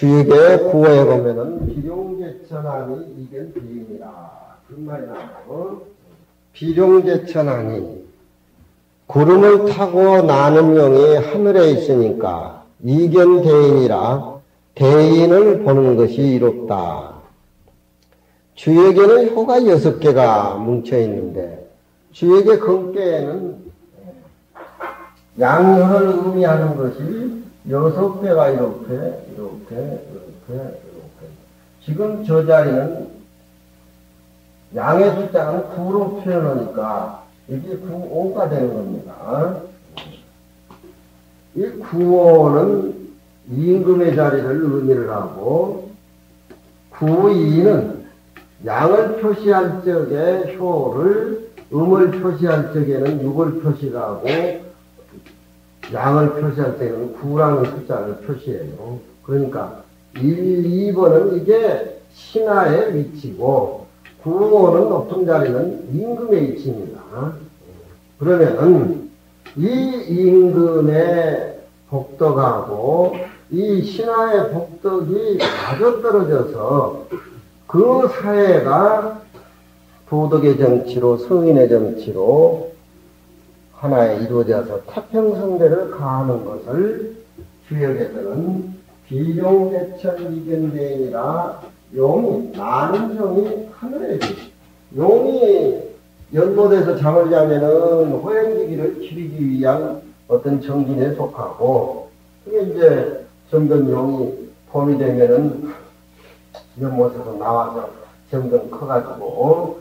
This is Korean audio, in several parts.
주역의 구호에 보면은 비룡제천하니 이견 대인이라 그런 말이 나와요. 비룡제천하니 구름을 타고 나는 용이 하늘에 있으니까 이견 대인이라 대인을 보는 것이 이롭다. 주역에는 효가 6개가 뭉쳐 있는데 주역의 근께에는 양효를 의미하는 것이 6개가 이렇게. 지금 저 자리는 양의 숫자는 9로 표현하니까 이게 9호가 되는 겁니다. 이 9호는 임금의 자리를 의미를 하고 9, 2는 양을 표시할 적에 효를, 음을 표시할 적에는 6을 표시하고 양을 표시할 때는 9라는 숫자를 표시해요. 그러니까 1, 2번은 이게 신하의 위치고 9호는 높은 자리는 임금의 위치입니다. 그러면 이 임금의 복덕하고 이 신하의 복덕이 맞아떨어져서 그 사회가 도덕의 정치로 성인의 정치로 하나에 이루어져서 태평성대를 가하는 것을 주역에서는 비룡제천 이견대인이라 용이 나는 용이 하늘에 용이 연못에서 잠을 자면은 호행지기를 기리기 위한 어떤 정진에 속하고 그게 이제 점점 용이 봄이 되면은 연못에서 나와서 점점 커가지고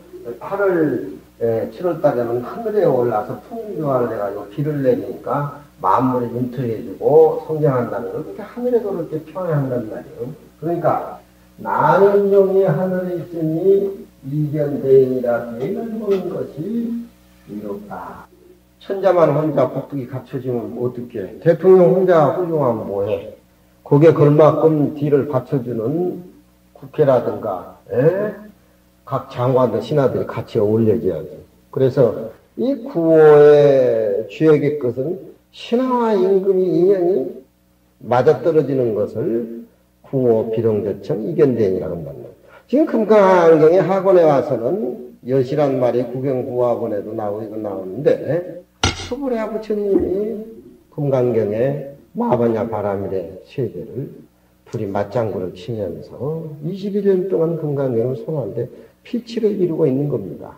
7월달에는 하늘에 올라서 풍류화를 해가지고 비를 내리니까 만물이 윈터해지고 성장한다는 걸 그렇게 하늘에서 그렇게 표현한단 말이에요. 그러니까 나는 용이 하늘에 있으니 이견대인이라 대인을 보는 것이 이롭다. 천자만 혼자 복덕이 갖춰지면 어떻게? 대통령 혼자 훌륭하면 뭐해? 거기에 걸맞끔 뒤를 받쳐주는 국회라든가 각 장관들 신하들이 같이 어울려져야지. 그래서 이 구호의 주역의 것은 신하와 임금이 인연이 맞아떨어지는 것을 구호 비룡제천 이견대인이라고 한다는 거예요. 지금 금강경의 학원에 와서는 여시란 말이 구경구학원에도 나오고 나오는데 수부레아 부처님이 금강경에 마바냐 바라밀의 세계를 둘이 맞장구를 치면서 21년 동안 금강경을 소화하는데 피치를 이루고 있는 겁니다.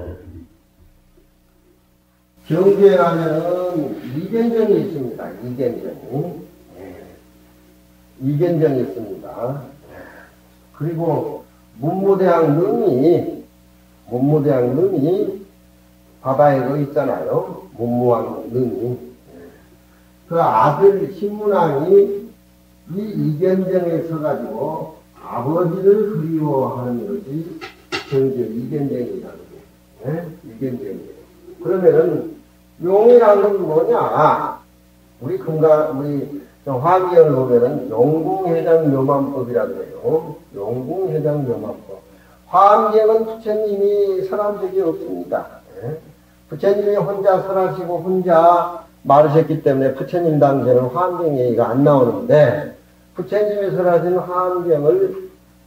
경계에 가면은 이견정이 있습니다. 이견정이 있습니다. 그리고 문무대왕 능이 바다에 거 있잖아요. 문무왕 능이. 그 아들 신문왕이 이 이견정에 서가지고 아버지를 그리워하는 것이 이견정이라는 거예요. 이견정이에요. 그러면은 용이라는 건 뭐냐? 우리 화기연을 보면은 용궁회장 묘만법이라고 해요. 용궁회장 묘만법. 화엄경은 부처님이 설한 적이 없습니다. 부처님이 혼자 설하시고 혼자 말하셨기 때문에 부처님 당시에는 화엄경 얘기가 안 나오는데 부처님이 설하신 화엄경을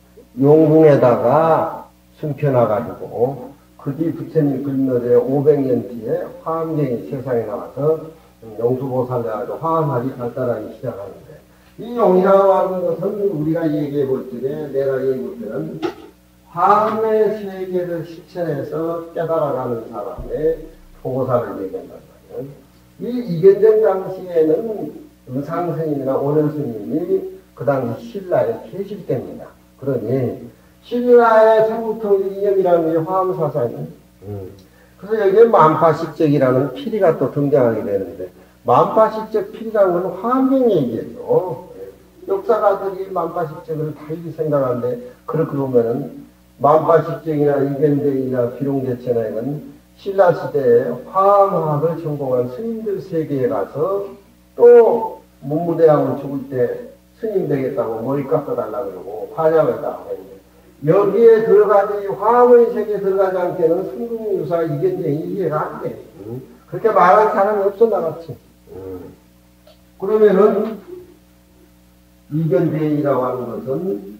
용궁에다가 숨겨놔가지고 그 뒤 부처님 글러에 500년 뒤에 화엄경이 세상에 나와서 용수보살해가지고 화엄하기 발달하기 시작하는데 이 용이라고 하는 것은 우리가 얘기해 볼 적에 내가 얘기해 볼 때는 화엄의 세계를 실천해서 깨달아가는 사람의 보고사를 얘기한단 말이에요. 이 이견정 당시에는 의상스님이나 오련스님이 그 당시 신라에 계실 때입니다. 그러니 신라의 삼부통 이념이라는 게 화엄사상이에요. 그래서 여기에 만파식적이라는 피리가 또 등장하게 되는데 만파식적 피리라는 건 화엄경 얘기예요. 역사가들이 만파식적을 달리 생각하는데 그렇게 보면은 만파식적이나 이견대이나 비룡제천에는 신라시대에 화엄학을 전공한 스님들 세계에 가서 또 문무대왕을 죽을 때 스님 되겠다고 머리 깎아달라고 그러고 환양을 다 했는데 여기에 들어가지 화엄의 세계에 들어가지 않게는 승금유사 이견쟁이 이해가 안 돼. 그렇게 말할 사람이 없어 나갔지. 그러면은 이견대의라고 하는 것은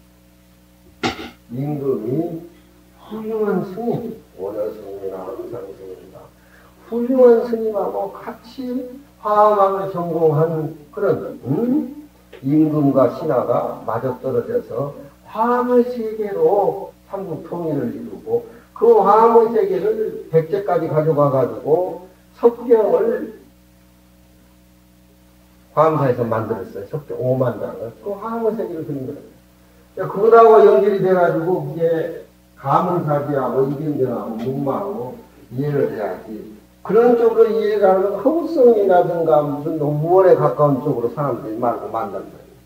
임금이 훌륭한 스님, 원효 스님이나 의상 스님이나 훌륭한 스님하고 같이 화엄학을 전공한 그런 임금과 신하가 맞아떨어져서 화엄의 세계로 삼국 통일을 이루고 그 화엄의 세계를 백제까지 가져가 가지고 석경을 화엄사에서 만들었어요. 석경 5만 장을. 그 화엄의 세계를 그린 거예요. 그거하고 연결이 돼가지고 그게 가문사지하고 이견전하고 문마하고 이해를 해야지. 그런 쪽으로 이해가 하는 허구성이라든가 무슨 무언에 가까운 쪽으로 사람들이 말고 만든다.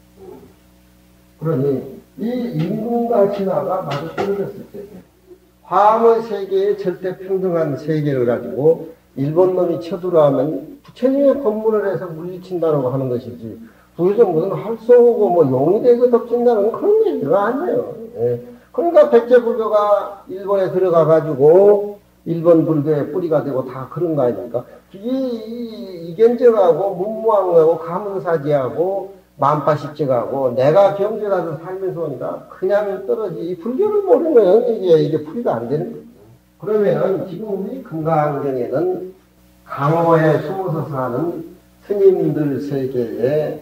그러니 이 임금과 신하가 마주 떨어졌을 때 화엄의 세계에 절대 평등한 세계를 가지고 일본 놈이 쳐들어오면 부처님의 법문을 해서 물리친다고 하는 것이지 거기서 무슨 활쏘고 뭐 용이 되고 덮친다는 그런 얘기가 아니에요. 예. 그러니까 백제불교가 일본에 들어가 가지고 일본 불교의 뿌리가 되고 다 그런 거 아닙니까? 이견정하고 문무왕하고 가문사지하고 만파십제하고 내가 병제라도 살면서 오니까 그냥 떨어지 이 불교를 모르면 이게 풀이가 안 되는 거예요. 그러면은 지금 우리 금강경에는 강호에 숨어서 사는 스님들 세계에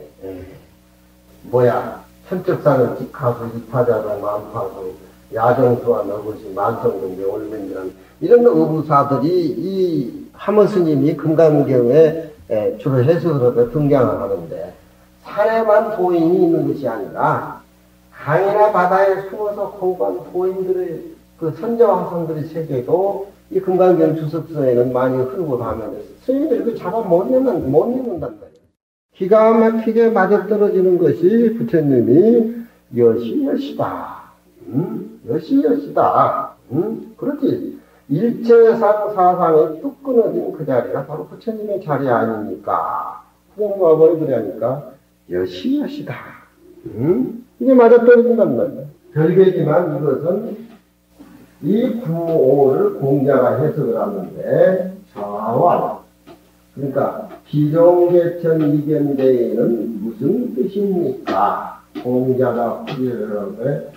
현적사는 직하수, 이파자도, 만파수, 야정수와 너구시, 만성등대, 올면이라는 이런 어부사들이 이 하모스님이 금강경에 주로 해석으로 등장을 하는데 산에만 도인이 있는 것이 아니라 강이나 바다에 숨어서 공부한 도인들의 그 선자와 화성들의 세계도 이 금강경 주석서에는 많이 흐르고 다니면서 스님들이 그 잡아 못 읽는단 말이에요. 기가 막히게 맞아떨어지는 것이 부처님이 여시여시다. 여시여시다. 그렇지. 일체상 사상에 뚝 끊어진 그 자리가 바로 부처님의 자리 아닙니까? 후공과 버리버리하니까 여시여시다. 이게 맞아떨어진단 말이야. 별개지만 이것은 이 구호를 공자가 해석을 하는데 자완. 그러니까 비종개천 이견대에는 무슨 뜻입니까? 공자가 풀이를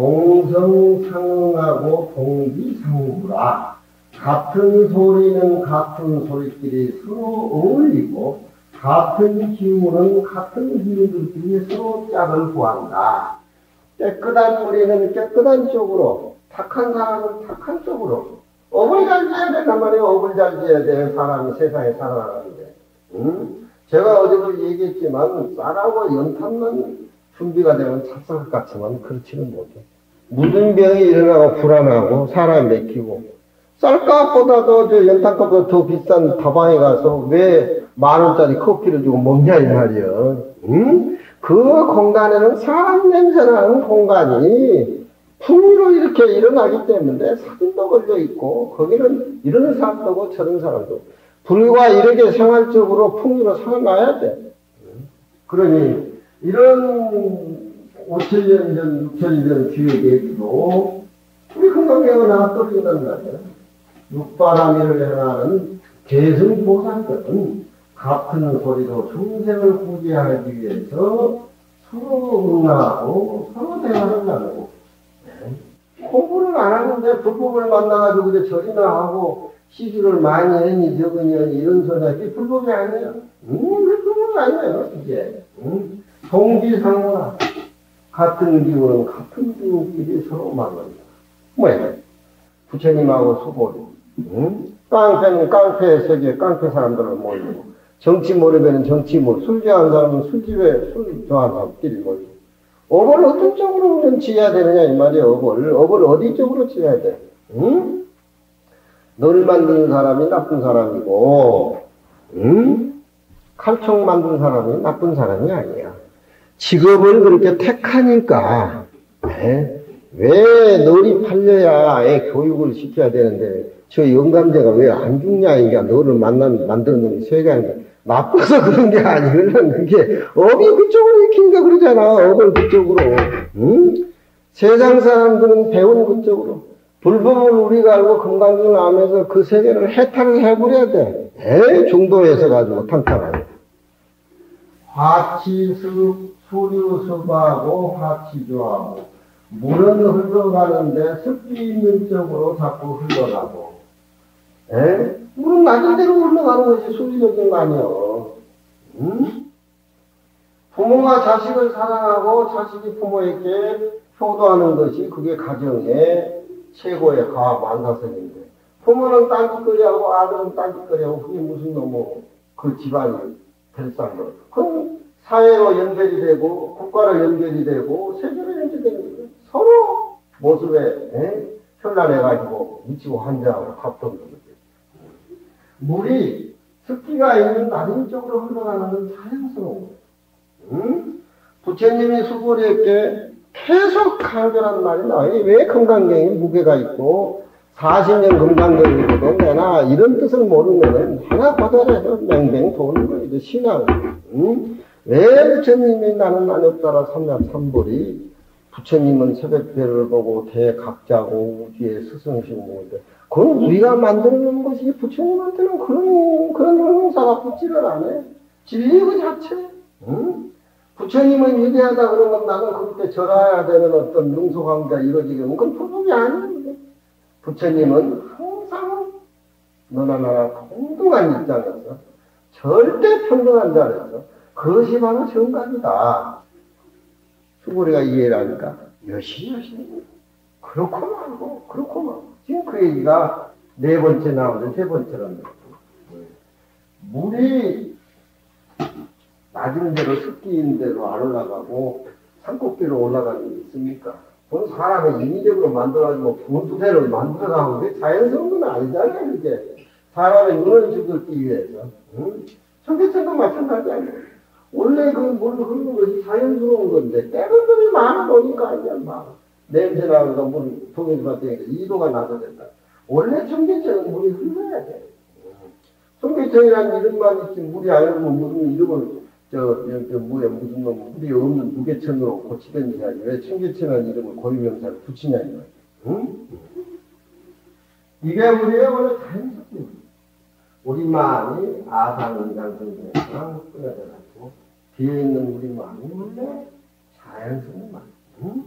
동성상응하고 동기상구라. 같은 소리는 같은 소리끼리 서로 어울리고 같은 기운은 같은 기운들끼리 서로 짝을 구한다. 깨끗한 물이는 깨끗한 쪽으로, 탁한 사람은 탁한 쪽으로. 업을 잘 지어야 된단 말이에요. 업을 잘 지어야 되는 사람이 세상에 살아가는데. 제가 어제도 얘기했지만 쌀하고 연탄만 준비가 되면 찹쌀 같지만 그렇지는 못해. 무슨 병이 일어나고 불안하고 사람 맥히고 쌀값보다도 저 연탄값보다 더 비싼 다방에 가서 왜 10,000원짜리 커피를 주고 먹냐 이 말이야. 그 공간에는 사람 냄새나는 공간이 풍미로 이렇게 일어나기 때문에 사진도 걸려있고 거기는 이런 사람도 고 저런 사람도 불과 이렇게 생활적으로 풍미로 살아나야 돼. 그러니 이런 5,000년 전, 6,000년 전 기획에도 우리 금강경을 하나 떨어진단 말이야. 육바라밀을 행하는 계승보살들은 같은 소리로 중생을 구제하기 위해서 서로 응하고 서로 대화를 나누고 공부를 안 하는데 불법을 만나가지고 이제 절이나 하고 시주를 많이 했니 적으니 이런 소리 하지 불법이 아니에요. 불법이 아니에요 이게. 동기상호라. 같은 기운은 같은 기운끼리 서로 만난다. 뭐야? 부처님하고 수고리. 깡패는 깡패의 세계, 깡패 사람들을 모이고, 정치 모르면 정치 술 좋아하는 사람은 술집에 술 좋아하는 사람끼리 모이고, 업을 어떤 쪽으로 우리는 지어야 되느냐, 이 말이에요, 업을 어디 쪽으로 지어야 돼? 너를 만드는 사람이 나쁜 사람이고, 칼총 만든 사람이 나쁜 사람이 아니야. 직업을 그렇게 택하니까, 왜 너를 팔려야 애 교육을 시켜야 되는데, 저 영감제가 왜 안 죽냐, 이게 너를 만드는 놈이 세상에 나빠서 그런 게 아니거든. 그게 업이 그쪽으로 익히니까 그러잖아. 업을 그쪽으로. 세상 사람들은 배운 그쪽으로. 불법을 우리가 알고 금강경을 하면서 그 세계를 해탈을 해버려야 돼. 중도에서 가지고 탕탕하게. 화치습, 수류습하고 화치조하고 물은 흘러가는데 습기 있는 쪽으로 자꾸 흘러가고, 에? 물은 낮은 대로 흘러가는 것이 수리적인 거 아니요. 응? 부모가 자식을 사랑하고 자식이 부모에게 효도하는 것이 그게 가정의 최고의 가와 만사성인데, 부모는 딴짓거리하고 아들은 딴짓거리하고 그게 무슨 너무 그 집안이 될상거. 그건 사회로 연결이 되고 국가로 연결이 되고 세계로 연결되는 거예요. 서로 모습에 현란해가지고 미치고 환장하고 합동되는 거죠. 물이 습기가 있는 낮은 쪽으로 흘러가는 건 자연스러운 거예요. 응? 부처님이 수고리에게 계속 강조한 말이 나와요. 왜 금강경에 무게가 있고 40년 금강경이거도 내나 이런 뜻을 모르면 하나 거절해서 맹맹 도는 거예요. 신앙. 응? 왜 부처님이 나는 안없다라 삼약삼불이 부처님은 새벽별을 보고 대각자고 우주의 스승이신데 그건 우리가 만들어놓은 것이 부처님한테는 그런 형용사가 붙지를 않아요. 진리 그 자체. 응? 부처님은 위대하다 그러면 나는 그렇게 절해야 되는 어떤 능소관계가 이루어지면 그건 불법이 아니에요. 부처님은 항상 너나 나나 동등한 입장에서 절대 평등한 자리에서 그것이 바로 정각이다. 수고리가 이해를 하니까 여시 그렇고 말고 지금 그 얘기가 네 번째 나오는데 세 번째는 물이 낮은 데로 습기 있는 데로 안 올라가고 산꼭대로 올라가는 게 있습니까? 그건 사람이 인위적으로 만들어가지고 분수대를 만들어가는 게 자연스러운 건 아니잖아요. 그게 사람의 눈을 죽이기 위해서. 응? 청계천도 마찬가지 아니에요. 원래 그 물 흐르는 것이 자연스러운 건데 때로들이 많이 오니까 아니야 막 냄새 나면서 물 통해서 봤더니 2도가 나도 된다. 원래 청계천은 물이 흘러야 돼. 청계천이라는 이름만 있지 물이 아니면 무슨 이름을 무슨 놈 물이 없는 무계천으로 고치든지 하지 왜 청계천이라는 이름을 고유명사를 붙이냐 이거야. 응? 이게 우리의 원래 자연스럽게 우리 마음이 아상인간성에서 끊어져가지고 뒤에 있는 우리 마음이 원래 자연스러운 마음. 응?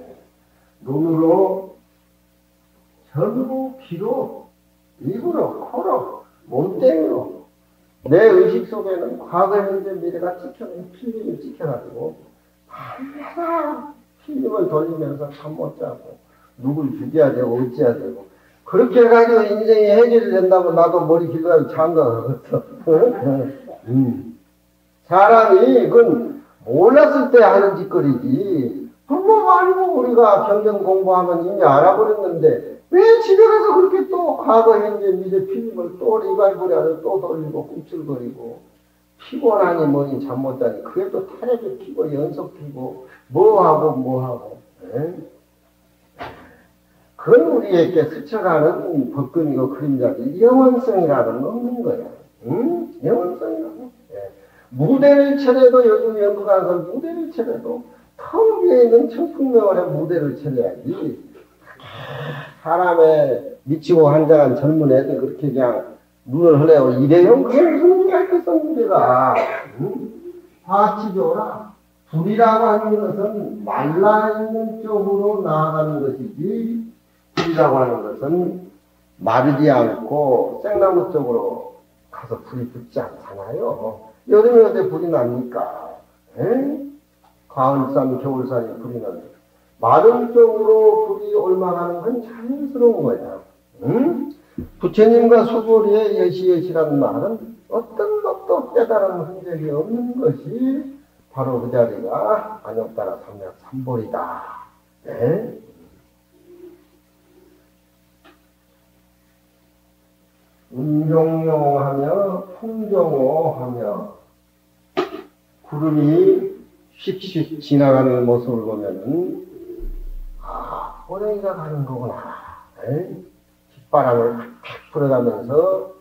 눈으로 전으로 귀로 입으로 코로 몸뚱이로 내 의식 속에는 과거 현재 미래가 필름이 찍혀가지고 밤마다 필름을 돌리면서 잠 못 자고 누굴 죽여야 되고 어찌해야 되고 그렇게 해가지고 인생이 해결이 된다면 나도 머리 길러가지고 장가 가겠어. 사람이 그건 몰랐을 때 하는 짓거리지 불법 아니고 우리가 경전 공부하면 이미 알아버렸는데 왜 집에 가서 그렇게 또 과거 현재 미래 필름을 또 리발브리 안에 또 돌리고 꿈틀거리고 피곤하니 뭐니 잠 못 자니 그게 또 타협이 피고 연속 피고 뭐하고 그건 우리에게 스쳐가는 법금이고 그림자지 영원성이라는 건 없는 거야. 응? 영원성이라고. 예. 무대를 차려도 요즘 연구가서 무대를 차려도 턱 위에 있는 청풍명월의 무대를 차려야지. 사람의 미치고 환장한 젊은 애들 그렇게 그냥 눈을 흘려요. 이래요? 그게 무슨 의미가 있겠어, 문제가. 응? 화치조라. 불이라고 하는 것은 말라있는 쪽으로 나아가는 것이지, 불이라고 하는 것은 마르지 않고 생나무 쪽으로 가서 불이 붙지 않잖아요. 여름에 어때 불이 납니까? 가을산, 겨울산이 불이 나는 마른 쪽으로 불이 올라가는 건 자연스러운 거야. 응? 부처님과 수고리의 여시여시라는 말은 어떤 것도 깨달은 흔적이 없는 것이 바로 그 자리가 안욕따라 삼약삼볼이다. 네? 운종용하며 풍종호하며 구름이 휙휙 지나가는 모습을 보면은 호랭이가 가는 거구나. 빗바람을 탁 불어가면서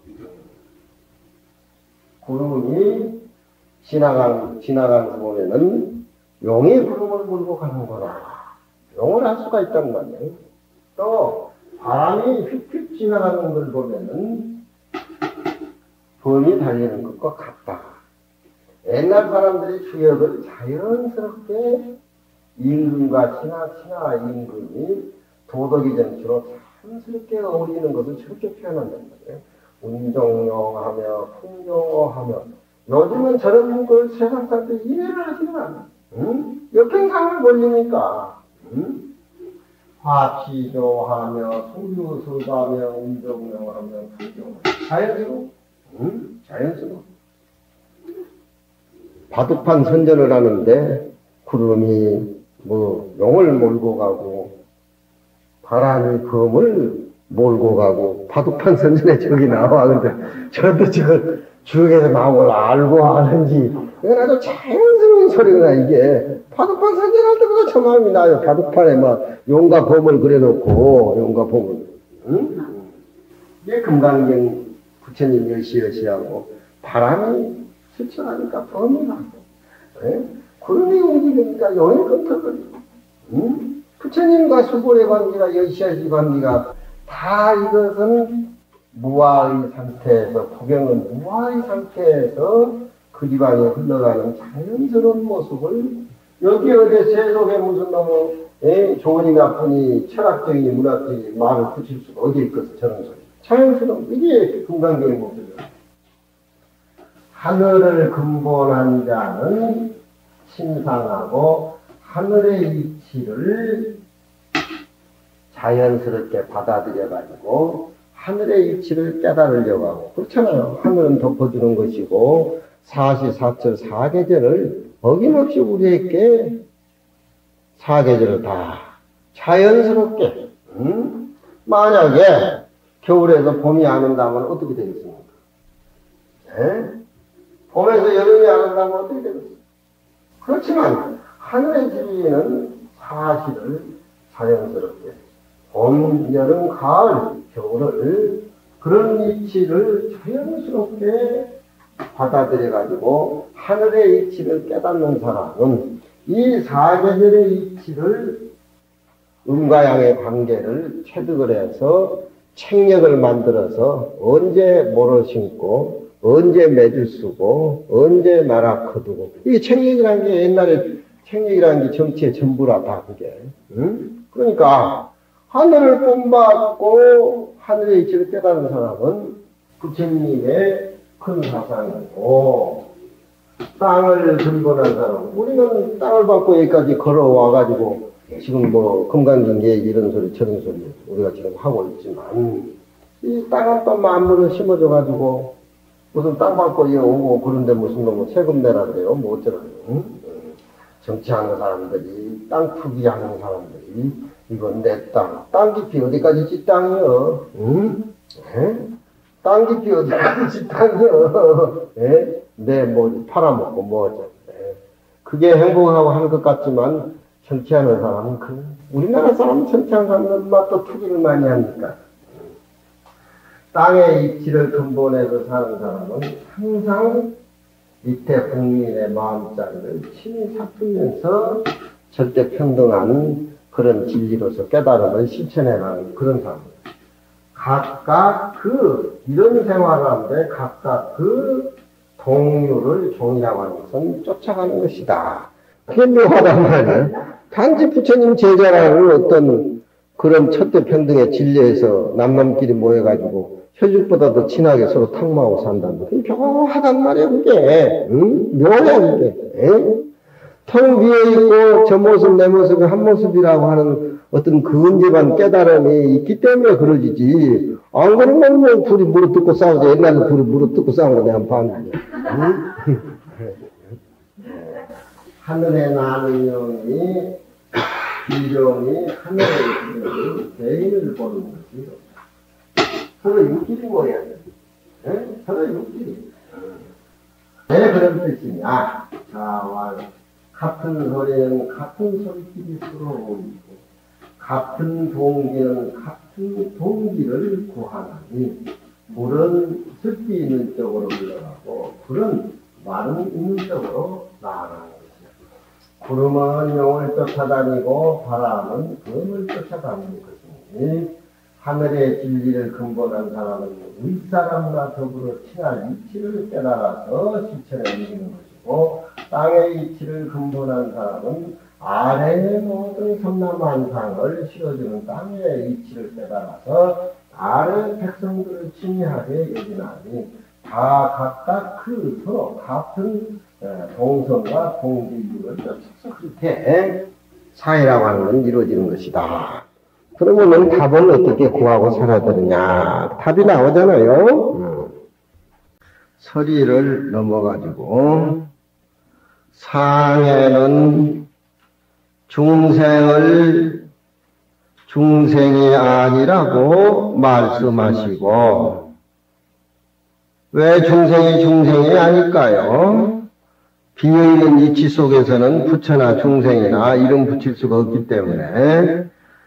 구름이 지나가는 거 보면은 용이 구름을 물고 가는구나. 용을 할 수가 있단 말이에요. 또 바람이 휙휙 지나가는 걸 보면은 범이 달리는 것과 같다. 옛날 사람들이 주역을 자연스럽게 임금과 친하 임금이 도덕의 정치로 자연스럽게 어울리는 것을 저렇게 표현한단 말이에요. 운정용하며 풍경어하며 요즘은 저런 걸 세상 사람들이 이해를 하지는 않아. 응? 역행상을 벌리니까 화피조하며 소유수가며 운정용하며 풍경어 자연스러워. 자연스러워. 바둑판 선전을 하는데 구름이 용을 몰고 가고 바람이 검을 몰고 가고 바둑판 선전에 저기 나와. 근데 저도 저걸 주역에서 나온 걸 알고 하는지 이건 아주 자연스러운 소리구나. 이게 바둑판 선전할 때보다 저 마음이 나요. 바둑판에 막 용과 검을 그려놓고 용과 검을 이게 금강경 부처님 여시여시하고 바람이 스쳐가니까 범이 나고 구름이 움직이니까 용이 끔찍거리고 부처님과 수고의 관계가 여시여시 관계가 다 이것은 무아의 상태에서 구경은 무아의 상태에서 그 지방에 흘러가는 자연스러운 모습을 여기 어디 세속에 무슨 너무 좋으니 나쁘니 철학적이니 문학적이니 말을 붙일 수가 어디 있겠어. 저런 소리 자연스러운 이게 금강경의 모습이에요. 하늘을 근본한 자는 신상하고 하늘의 이치를 자연스럽게 받아들여가지고 하늘의 이치를 깨달으려고 하고 그렇잖아요. 하늘은 덮어주는 것이고 사시사철 사계절을 어김없이 우리에게 사계절을 다 자연스럽게 만약에 겨울에서 봄이 안 온다면 어떻게 되겠습니까? 봄에서 여름이 안 온다면 어떻게 되겠습니까? 그렇지만 하늘의 진리는 사실을 자연스럽게 봄, 여름, 가을, 겨울을 그런 이치를 자연스럽게 받아들여가지고 하늘의 이치를 깨닫는 사람은 이 사계절의 이치를 음과 양의 관계를 체득을 해서 책력을 만들어서 언제 모를 심고 언제 매줄 쓰고 언제 나라 거두고 이게 책력이라는 게 옛날에 책력이라는 게 정치의 전부라 다 그게 그러니까 하늘을 본받고 하늘의 이치를 깨닫는 사람은 부처님의 큰 사상이고 땅을 근본한 사람 우리는 땅을 받고 여기까지 걸어와가지고 지금 금강경 얘기 이런 소리 저런 소리 우리가 지금 하고 있지만 이 땅은 또 만물을 심어줘가지고 무슨 땅 받고 오고 그런데 무슨 세금 내라 그래요 뭐 어쩌라고요 정치하는 사람들이 땅 투기하는 사람들이 이건 내 땅 깊이 어디까지 지 땅이요 땅 깊이 어디까지 지 땅이요 내 팔아먹고 뭐 어쩌고 그게 행복하고 하는 것 같지만 정치하는 사람은 우리나라 사람은 정치하는 사람은 또 투기를 많이 하니까 땅의 이치를 근본해서 사는 사람은 항상 밑에 국민의 마음자리를 친히 살피면서 절대 평등한 그런 진리로서 깨달음을 실천해가는 그런 사람입니다. 각각 이런 생활을 하는데 각각 그 동류를 종이라고 하는 것은 쫓아가는 것이다. 그게 묘하단 말이에요. 단지 부처님 제자라는 어떤 그런 첫대 평등의 진리에서 남남끼리 모여가지고 혈육보다도 친하게 서로 탁마하고 산다는 거. 그게 묘하단 말이에요, 그게. 묘해, 그게. 텅 비어있고 저 모습, 내 모습이 한 모습이라고 하는 어떤 근접한 깨달음이 있기 때문에 그러지지. 안 그러면 둘이 물어뜯고 싸우죠. 옛날에 둘이 물어뜯고 싸운 거 내가 한번 봤는데. 하늘에 나는 영이, 비룡이 하늘에 있는 개인을 보는 것이요. 서로 육길이 모여야 돼. 서로 육길이. 왜 그런 뜻이냐. 자, 같은 소리는 같은 소리끼리 서로 어울리고, 같은 동기는 같은 동기를 구하나니, 물은 습기 있는 쪽으로 흘러가고, 불은 마름 있는 쪽으로 나아가는 것이야. 구름은 용을 쫓아다니고, 바람은 검을 쫓아다니는 것이니, 하늘의 진리를 근본한 사람은 윗사람과 더불어 친한 이치를 깨달아서 실천해 이기는 것이고 가지고 땅의 이치를 근본한 사람은 아래의 모든 섬나만상을 실어주는 땅의 이치를 깨달아서 아래 백성들을 친밀하게 여기나니 다 각각 그 서로 같은 동성과 동지율을 쫓아서 그렇게 사회라고 하는 건 이루어지는 것이다. 그러면은 답은 어떻게 구하고 살아야 되느냐? 답이 나오잖아요. 서리를 넘어가지고 상해는 중생이 아니라고 말씀하시고 왜 중생이 아닐까요? 비어있는 이치 속에서는 부처나 중생이나 이름 붙일 수가 없기 때문에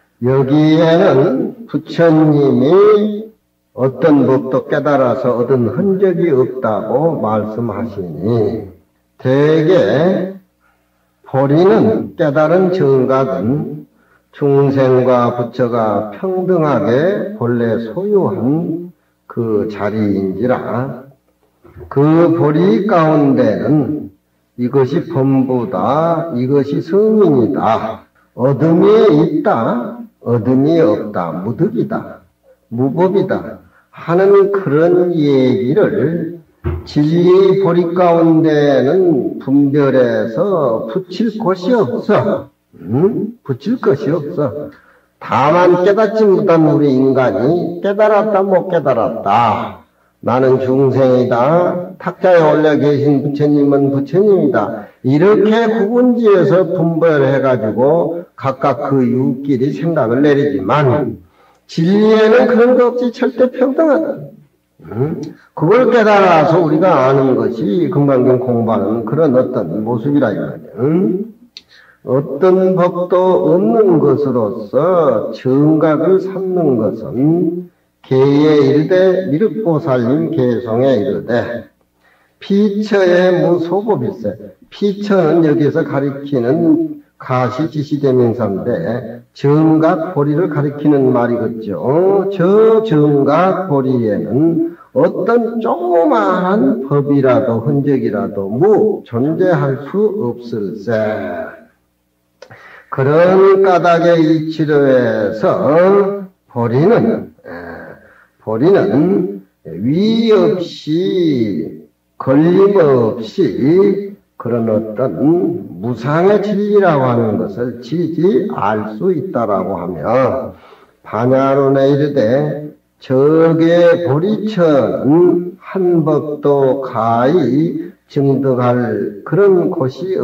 여기에는 부처님이 어떤 법도 깨달아서 얻은 흔적이 없다고 말씀하시니 대개 보리는 깨달은 정각은 중생과 부처가 평등하게 본래 소유한 그 자리인지라 그 보리 가운데는 이것이 범부다, 이것이 성인이다, 어둠이 있다, 어둠이 없다, 무득이다, 무법이다 하는 그런 얘기를 진리의 보리 가운데는 분별해서 붙일 곳이 없어. 붙일 것이 없어. 다만 깨닫지 못한 우리 인간이 깨달았다 못 깨달았다. 나는 중생이다. 탁자에 올려 계신 부처님은 부처님이다. 이렇게 구분지어서 분별해가지고 각각 그 이웃끼리 생각을 내리지만 진리에는 그런 거 없이 절대 평등하다. 그걸 깨달아서 우리가 아는 것이 금강경 공부하는 그런 어떤 모습이라 이거죠. 어떤 법도 없는 것으로서 정각을 삼는 것은 개에 이르되 미륵보살님 개송에 이르되 피처의 무소법일세. 피처는 여기서 가리키는 가시지시대명사인데 정각 보리를 가리키는 말이겠죠. 저 정각 보리에는 어떤 조그마한 법이라도 흔적이라도 존재할 수 없을세. 그런 까닭의 이치로 해서 보리는 위 없이 걸림 없이 그런 어떤 무상의 진리라고 하는 것을 지지 알 수 있다라고 하며 반야론에 이르되 적의 보리처는 한 법도 가히 증득할 그런 곳이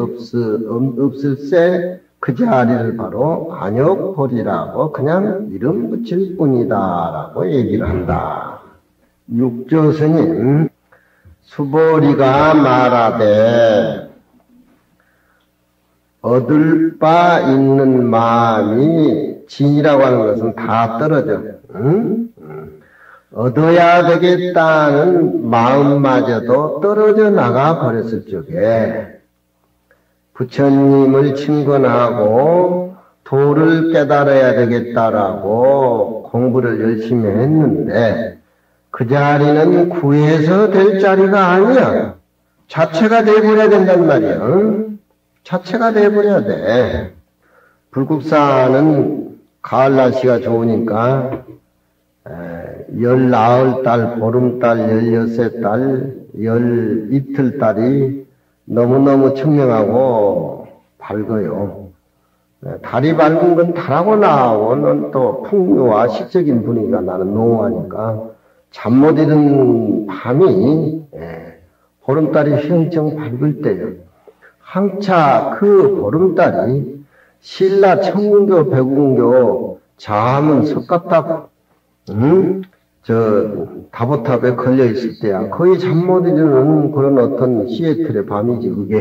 없을세. 그 자리를 바로 안욕보리라고 그냥 이름 붙일 뿐이다라고 얘기를 한다. 육조스님 수보리가 말하되 얻을 바 있는 마음이 진이라고 하는 것은 다 떨어져. 얻어야 되겠다는 마음마저도 떨어져 나가 버렸을 적에 부처님을 친근하고 도를 깨달아야 되겠다라고 공부를 열심히 했는데 그 자리는 구해서 될 자리가 아니야. 자체가 돼버려야 된단 말이야. 자체가 돼버려야 돼. 불국사는 가을 날씨가 좋으니까 19달, 보름달, 16달, 12달이 너무너무 청명하고 밝아요. 달이 밝은 건 달하고 나하고는 또 풍요와 시적인 분위기가 나는 농후하니까 잠 못 이룬 밤이 보름달이 휘영청 밝을 때요. 항차 그 보름달이 신라 청운교 백운교 자문 석가탑 다보탑에 걸려 있을 때야 거의 잠 못 이루는 그런 어떤 시애틀의 밤이지 그게.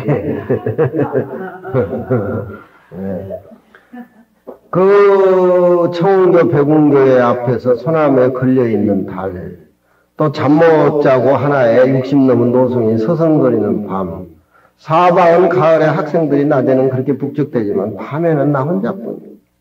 그 청운교 백운교의 앞에서 소나무에 걸려 있는 달, 또 잠 못 자고 하나에 60 넘은 노송이 서성거리는 밤. 사방은 가을에 학생들이 낮에는 그렇게 북적대지만 밤에는 나 혼자뿐.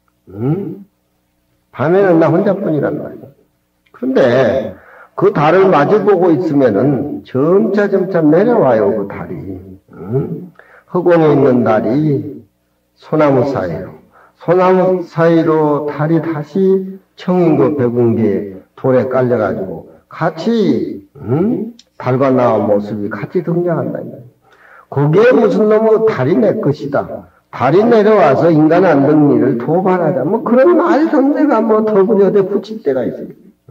밤에는 나 혼자뿐이란 말이야. 그런데 그 달을 마주보고 있으면은 점차 내려와요, 그 달이. 허공에 있는 달이 소나무 사이로, 소나무 사이로 달이 다시 청인고 백운기에 돌에 깔려가지고 같이 달과 나와 모습이 같이 등장한다. 거기에 무슨 놈의 달이 내 것이다. 달이 내려와서 인간 안등리를 도발하자. 뭐 그런 말 전제가 뭐 더부려대 붙일 때가 있어요.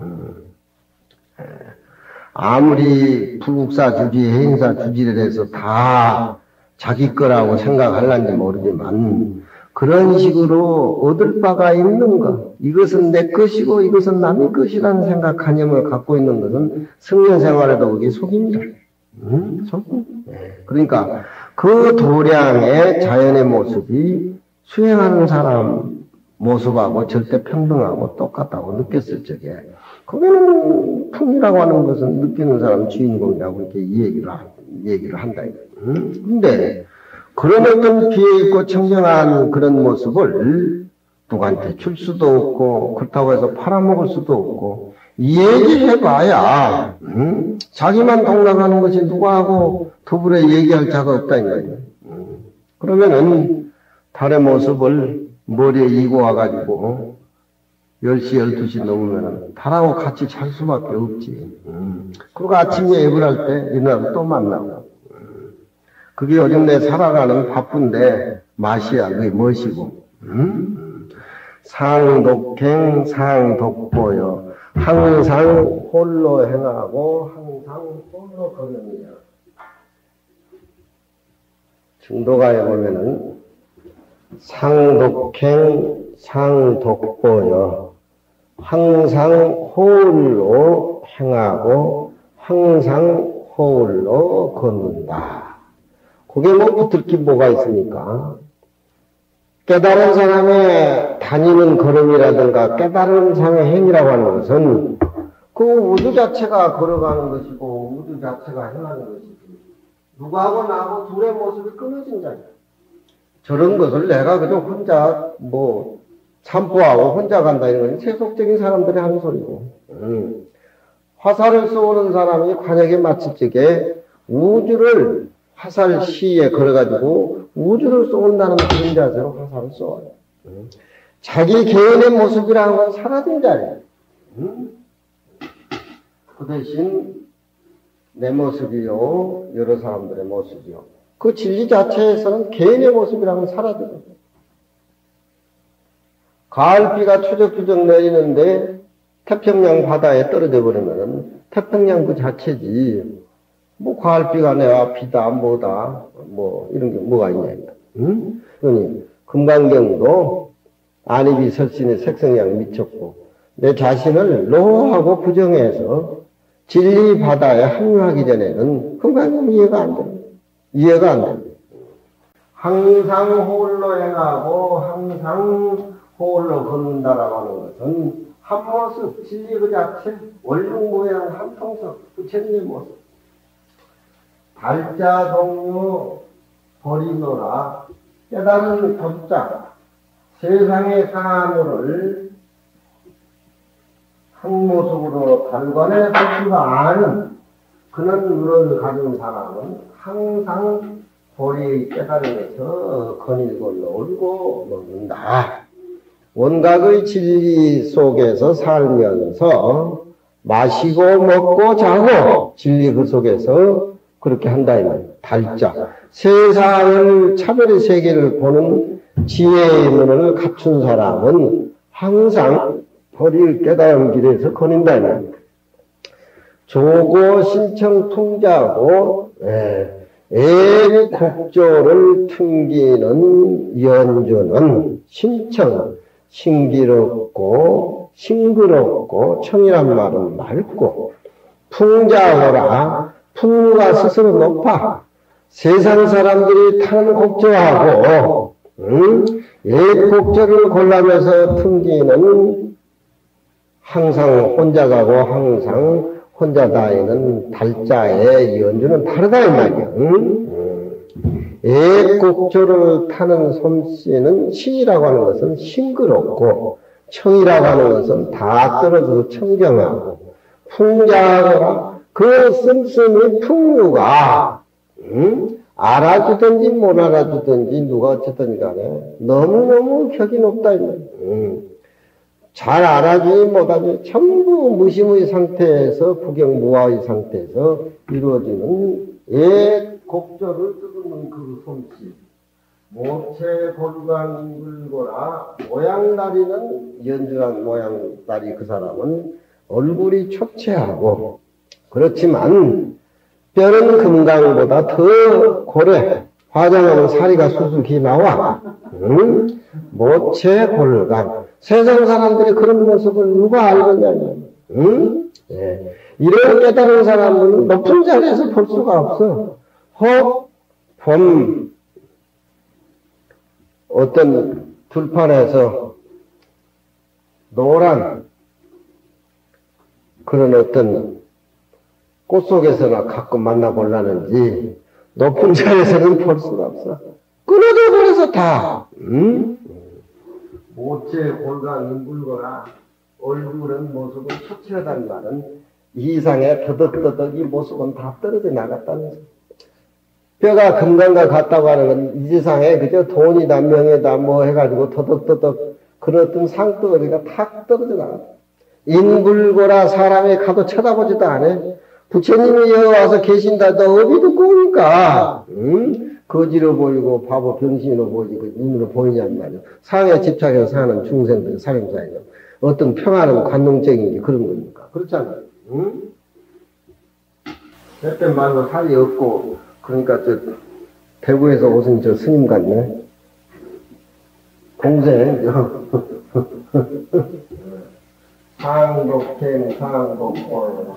아무리 불국사 주지, 해인사 주지를 해서 다 자기 거라고 생각할란지 모르지만 그런 식으로 얻을 바가 있는가? 이것은 내 것이고 이것은 남의 것이라는 생각하념을 갖고 있는 것은 성년 생활에도 그게 속입니다. 속? 그러니까 그 도량의 자연의 모습이 수행하는 사람 모습하고 절대 평등하고 똑같다고 느꼈을 적에 그거는 풍이라고 하는 것은 느끼는 사람 주인공이라고 이렇게 얘기를 한다. 근데 그런 어떤 비에 있고 청정한 그런 모습을 누구한테 줄 수도 없고 그렇다고 해서 팔아먹을 수도 없고 얘기해봐야 자기만 동락하는 것이 누구하고 더불어 얘기할 자가 없다 이거예요. 그러면은 달의 모습을 머리에 이고 와가지고 10시 12시 넘으면은 달하고 같이 잘 수밖에 없지. 그리고 아침에 앱을 할 때 일어나서 또 만나고 그게 요즘 내 살아가는 바쁜데 맛이야. 그게 무엇이고 상독행 상독보여 항상 홀로 행하고 항상 홀로 거느니라. 증도가에 보면은 상독행 상독보여 항상 홀로 행하고 항상 홀로 걷는다. 그게 뭐 붙을 게 뭐가 있습니까? 깨달은 사람의 다니는 걸음이라든가 깨달은 사람의 행위라고 하는 것은 그 우주 자체가 걸어가는 것이고 우주 자체가 행하는 것이고 누구하고 나하고 둘의 모습이 끊어진 자예요. 저런 것을 내가 그저 혼자 뭐 참포하고 혼자 간다 이런 건 세속적인 사람들이 하는 소리고 화살을 쏘는 사람이 관역에 맞힐 적에 우주를 화살 시에 걸어가지고 우주를 쏘는다는 그런 자세로 화살을 쏘아요. 자기 개인의 모습이라는 건 사라진 자예요. 그 대신 내 모습이요, 여러 사람들의 모습이요. 그 진리 자체에서는 개인의 모습이라는 건 사라지거든요. 가을비가 추적추적 내리는데 태평양 바다에 떨어져 버리면은 태평양 그 자체지. 뭐 가을비가 내와 비다 뭐다 뭐 이런 게 뭐가 있냐. 그러니 금강경도 안입이 설신의 색성양 미쳤고 내 자신을 노하고 부정해서 진리 바다에 합류하기 전에는 금강경 이해가 안 됩니다. 이해가 안 됩니다. 항상 홀로 행하고 항상 홀로 걷는다라고 하는 것은 한 모습, 진리 그 자체, 원룸무양 한통석, 부처님의 모습. 달자 동료 버리노라 깨달은 법자 세상의 사물을 한 모습으로 달관의 법주가 아는 그런 눈을 가진 사람은 항상 보리의 깨달음에서 거닐걸로 울고 먹는다. 원각의 진리 속에서 살면서 마시고 먹고 자고 진리 그 속에서 그렇게 한다 이 말이에요. 달자. 세상을 차별의 세계를 보는 지혜의 눈을 갖춘 사람은 항상 보리의 깨달음 길에서 거닌다 이 말이에요. 조고 신청 통자고 애곡조를 튕기는 연주는 신청 신기롭고 싱그럽고 청이란 말은 맑고 풍자호라 풍류가 스스로 높아 세상 사람들이 타는 곡조하고 애곡조를 골라면서 튕기는 항상 혼자 가고 항상 혼자 다니는 달자의 연주는 다르다 이 말이야. 애곡조를 타는 솜씨는 신이라고 하는 것은 싱그럽고 청이라고 하는 것은 다 떨어져서 청정하고 풍자가 그 씀씀이 풍류가 알아주든지 못 알아주든지 누가 어쨌든 간에 너무너무 격이 높다. 잘 알아주지 못하지 전부 무심의 상태에서 구경무화의 상태에서 이루어지는 옛 곡절을 뜯는 그 솜씨. 모체 골강 잉글거라 모양다리는 연주한 모양다리 그 사람은 얼굴이 초췌하고 그렇지만 뼈는 금강보다 더 고래. 화장하면 사리가 수수히 나와. 모체 골강. 세상 사람들이 그런 모습을 누가 알겠냐면, 예. 이런 깨달은 사람은 높은 자리에서 볼 수가 없어. 혹, 봄, 어떤 들판에서 노란 그런 어떤 꽃 속에서나 가끔 만나보려는지 높은 자리에서는 볼 수가 없어. 끊어져 버려서 다. 모체 골강 잉글거나 얼굴은 모습은 초췌하다는 말은 이상의 더덕더덕 이 모습은 다 떨어져 나갔다는 거죠. 뼈가 금강과 같다고 하는 건 이 세상에 그저 돈이다 명예다 뭐 해가지고 더덕더덕 그런 어떤 상덩어리가 탁 떨어져 나갔다. 잉글거라 사람이 가도 쳐다보지도 않아. 부처님이 여기 와서 계신다 너 어디 듣고 오니까 거지로 보이고 바보 병신으로 보이고 눈으로 보이냔 말이야. 상에 집착해서 사는 중생들 사람사이는 어떤 평화는 관능적인 게 그런 거니까 그렇잖아요. 몇백 말로 살이 없고 그러니까 저 대구에서 오신 저 스님 같네. 동생 상복행 상복골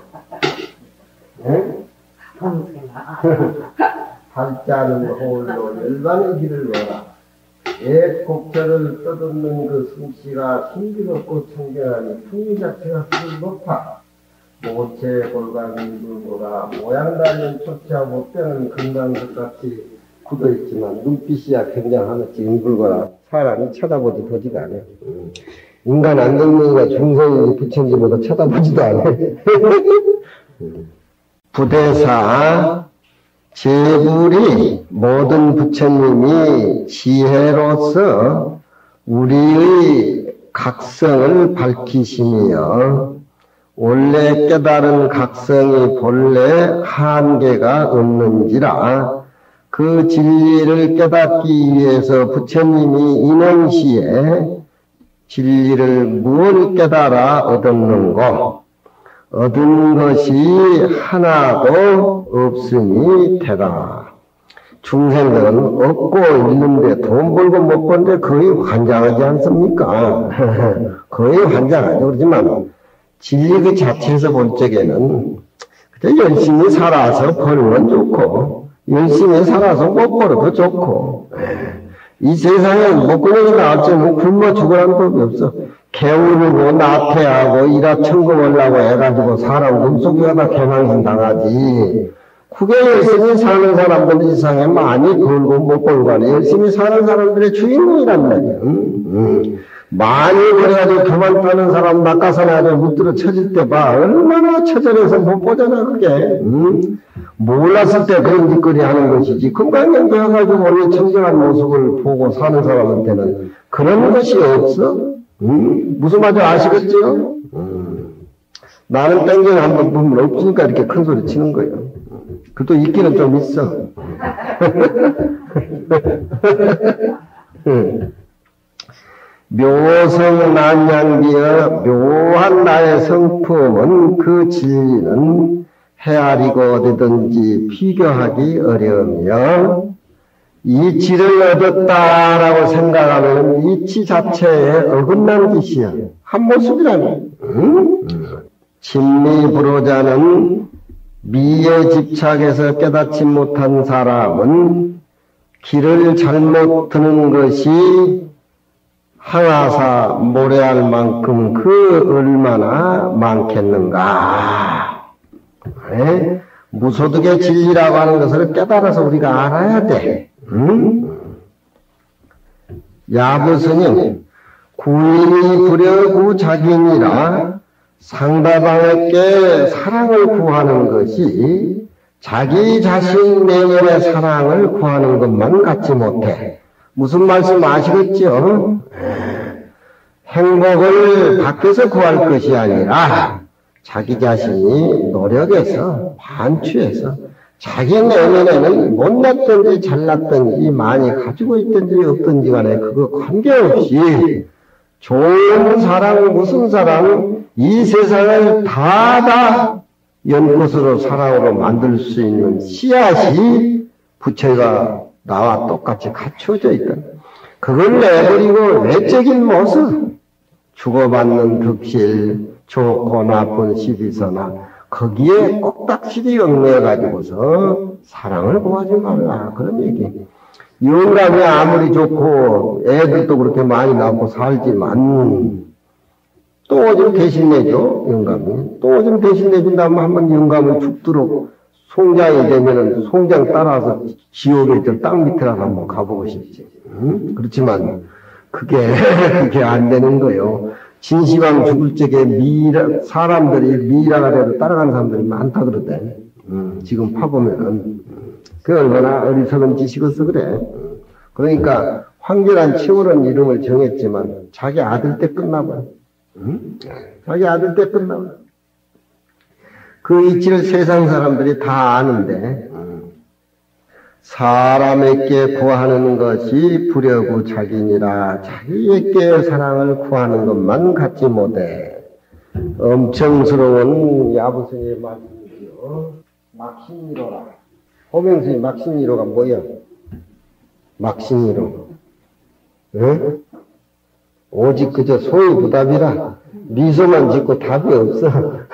발자는 홀로 열반의 길을 외라. 옛 곡절을 떠듬는 그 솜씨가 신비롭고 청결하니 풍미 자체가 그를 높아. 모체 골강 잉글거라 모양다리는 초췌하고 뼈는 금강석같이 굳어있지만 눈빛이야 굉장하겠지. 잉글거라 사람이 쳐다보지 보지도 않아. 인간 안 늙는이가 중생이 부처님보다 쳐다보지도 않아. 부대사 제불이 모든 부처님이 지혜로서 우리의 각성을 밝히시며 원래 깨달은 각성이 본래 한계가 없는지라 그 진리를 깨닫기 위해서 부처님이 인원시에 진리를 무엇을 깨달아 얻었는고 얻은 것이 하나도 없으니 되라. 중생들은 얻고 있는데 돈 벌고 못 버는데 거의 환장하지 않습니까? 거의 환장하죠. 그렇지만 진리 그 자체에서 볼 적에는 열심히 살아서 벌면 좋고 열심히 살아서 못 벌어도 좋고 이 세상에 목구멍이 나왔지만 굶어 죽으라는 법이 없어. 게으르고 나태하고 일하천금하려고 해가지고 사람 눈속이가 개망신 당하지. 그게 열심히 사는 사람들 이 세상에 많이 벌고 못 벌고 하네. 열심히 사는 사람들의 주인공이란 말이야. 많이 벌어가지고 그만 따는 사람 낙하산에 묻들어 쳐질 때 봐. 얼마나 처절해서 못 보잖아 그게. 몰랐을 때 그런 짓거리 하는 것이지. 금강경 배워가지고 원래 청정한 모습을 보고 사는 사람한테는 그런 것이 없어? 무슨 말인지 아시겠죠? 나는 땡겨 한번 보면 없으니까 이렇게 큰 소리 치는 거예요. 그래도 있기는 좀 있어. 묘성 난양비어 묘한 나의 성품은 그 진리는 헤아리고 어디든지 비교하기 어려우며 이치를 얻었다라고 생각하면 이치 자체에 어긋난 짓이야. 한 모습이라네. 진미불호자는 미에 집착해서 깨닫지 못한 사람은 길을 잘못 드는 것이 항아사 모래알 만큼 그 얼마나 많겠는가. 네? 무소득의 진리라고 하는 것을 깨달아서 우리가 알아야 돼. 야부스님, 구인이 불여구 자기니라 상대방에게 사랑을 구하는 것이 자기 자신 내면의 사랑을 구하는 것만 갖지 못해. 무슨 말씀 아시겠죠? 행복을 밖에서 구할 것이 아니라 자기 자신이 노력해서 반추해서 자기 내면에는 못났든지 잘났든지 많이 가지고 있든지 없든지 간에 그거 관계없이 좋은 사랑 무슨 사랑 이 세상을 다 연꽃으로 사랑으로 만들 수 있는 씨앗이 부처가 나와 똑같이 갖춰져 있다. 그걸 내버리고 외적인 모습 주고받는 덕실 좋고 나쁜 시비서나 거기에 꼭딱실이 얽매여가지고서 사랑을 구하지 말라 그런 얘기. 영감이 아무리 좋고 애들도 그렇게 많이 낳고 살지만 또 좀 대신 내죠. 영감이 또 좀 대신 내준다면 한번 영감을 죽도록 송장이 되면은 송장 따라서 지옥에 저 땅 밑에라도 한번 가보고 싶지. 그렇지만 그게 안 되는 거요. 진시황 죽을 적에 사람들이 미라가 돼도 따라가는 사람들이 많다 그러대. 지금 파보면은. 그 얼마나 어리석은 짓이겠어 그래. 그러니까 황결한 치월한 이름을 정했지만 자기 아들 때 끝나버려. 자기 아들 때 끝나버려. 그 이치를 세상 사람들이 다 아는데 사람에게 구하는 것이 부려고 자기니라 자기에게 사랑을 구하는 것만 갖지 못해. 엄청스러운 야부스님의 말씀이죠. 막신이로라. 호명스님 막신이로가 뭐야? 막신이로. 응? 오직 그저 소위부답이라. 미소만 짓고 답이 없어.